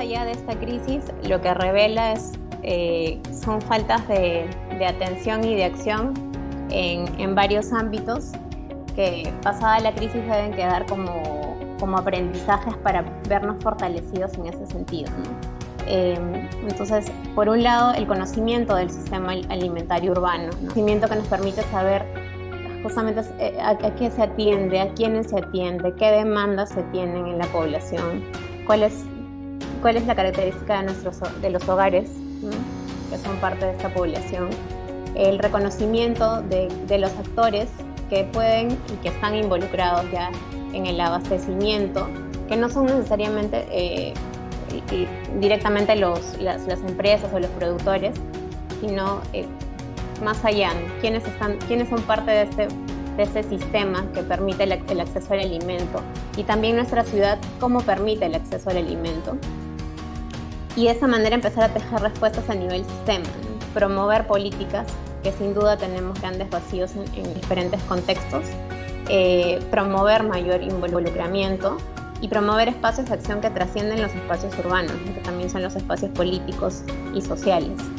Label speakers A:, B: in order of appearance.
A: allá de esta crisis, lo que revela son faltas de atención y de acción en varios ámbitos que, pasada la crisis, deben quedar como aprendizajes para vernos fortalecidos en ese sentido, ¿no? Entonces, por un lado, el conocimiento del sistema alimentario urbano, ¿no? Conocimiento que nos permite saber justamente a qué se atiende, a quiénes se atiende, qué demandas se tienen en la población, cuál es la característica de los hogares, ¿no?, que son parte de esta población, el reconocimiento de los actores que pueden y que están involucrados ya en el abastecimiento, que no son necesariamente directamente las empresas o los productores, sino más allá, ¿no? ¿Quiénes son parte de este sistema que permite el acceso al alimento? Y también nuestra ciudad, ¿cómo permite el acceso al alimento? Y de esa manera empezar a tejer respuestas a nivel sistema, ¿no? Promover políticas, que sin duda tenemos grandes vacíos en diferentes contextos, promover mayor involucramiento y promover espacios de acción que trascienden los espacios urbanos, que también son los espacios políticos y sociales.